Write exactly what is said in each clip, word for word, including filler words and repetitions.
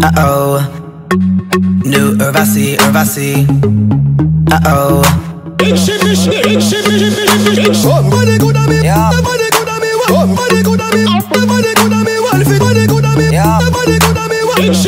Uh-oh. New Urvasi, Urvasi. Uh-oh. Somebody could have me, somebody could have me, somebody could have me, somebody could have me, somebody could have me, somebody could have me.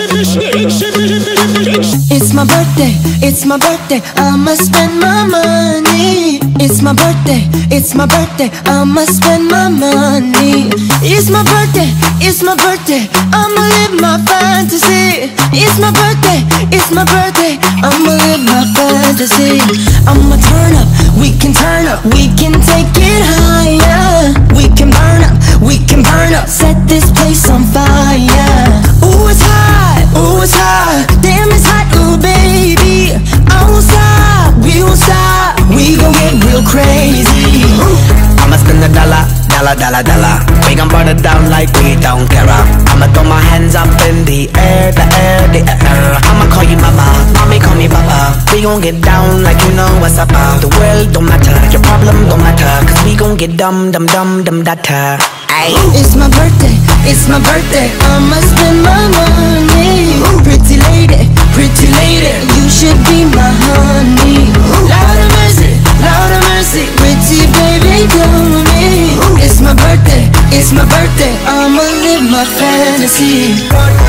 It's my birthday, it's my birthday, I'ma spend my money. It's my birthday, it's my birthday, I'ma spend my money. It's my birthday, it's my birthday, I'ma live my fantasy. It's my birthday, it's my birthday, I'ma live my fantasy. I'ma turn up, we can turn up, we can take it higher. We can burn up, we can burn up, set this place on fire. Ooh, it's hot, ooh, it's hot, damn it's hot, ooh baby. I won't stop, we won't stop, we gon' get real crazy. I'ma spend a dollar, dollar, dollar, dollar. We gon' burn it down like we don't care. I'ma throw my hands up in the air, the air, the air. I'ma call you mama, mommy call me papa. We gon' get down like you know what's up. The world don't matter, your problem don't matter, cause we gon' get dumb, dumb, dumb, dumb, data. It's my birthday, it's my birthday, I'ma spend my money. Pretty lady, pretty lady, you should be my honey. Lord of mercy, Lord of mercy, pretty baby, come with me. It's my birthday, it's my birthday, I'ma live my fantasy.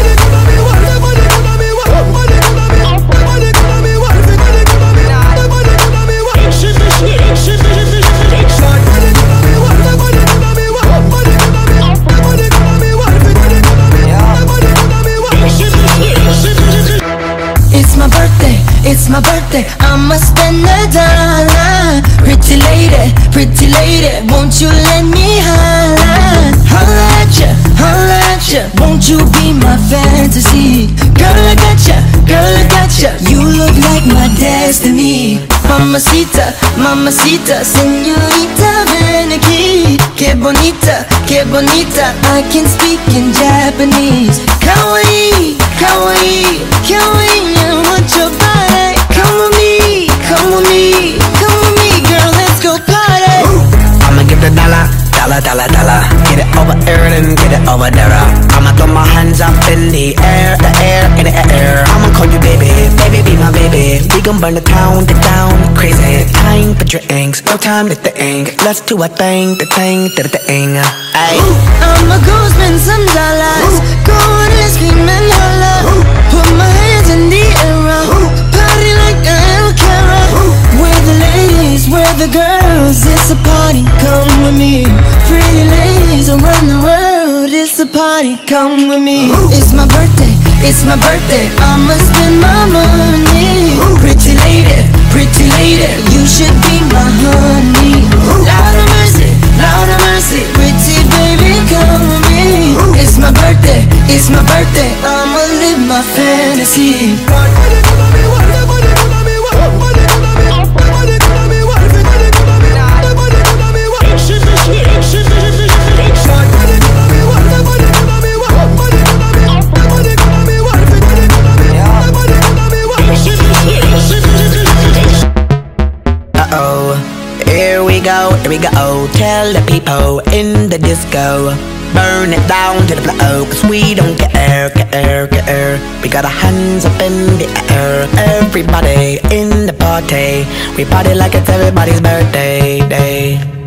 It's my birthday, it's my birthday, I'ma spend a dollar. Pretty lady, pretty lady, won't you let me holla? Holla at ya, holla at ya, won't you be my fantasy? Girl, I got ya, girl, I got ya, you look like my destiny. Mamacita, mamacita, señorita, ven aquí. Que bonita, que bonita, I can speak in Japanese. Kawaii, kawaii, kawaii, I want your body. Come with me, come with me, come with me, girl, let's go party. I'ma give the dollar, dollar, dollar, dollar. Get it over here and get it over there. I'ma throw my hands up in the air, the air, in the air. I'ma call you baby, baby, be my baby. We gon' burn the town, the town, crazy. Time for drinks, no time to think. Let's do a thing, the thing, the thing. Ay. I'ma go spend some dollars, go on and scream and holla. Put my hands in the air, party like I don't care. Where the ladies, where the girls, it's a party, come with me. Pretty ladies around the world, it's a party, come with me. It's my birthday, it's my birthday, I'ma spend my money. Pretty lady, pretty lady, you should be my honey. Lord of mercy, Lord of mercy, pretty baby, come with me. It's my birthday, it's my birthday, I'ma live my fantasy. Uh-oh, here we go, here we go. Tell the people in the disco, burn it down to the floor, cause we don't care, care, care. We got our hands up in the air. Everybody in the party, we party like it's everybody's birthday day.